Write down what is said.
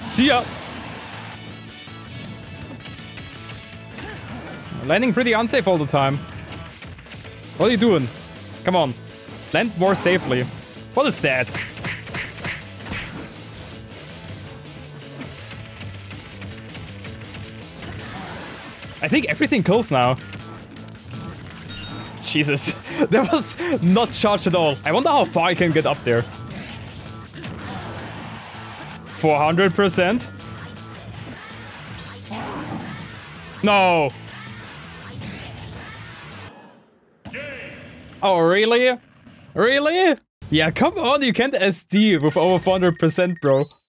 See ya. Landing pretty unsafe all the time. What are you doing? Come on. Land more safely. What is that? I think everything kills now. Jesus. That was not charged at all. I wonder how far I can get up there. 400%. No. Oh, really? Really? Yeah, come on, you can't SD with over 400%, bro.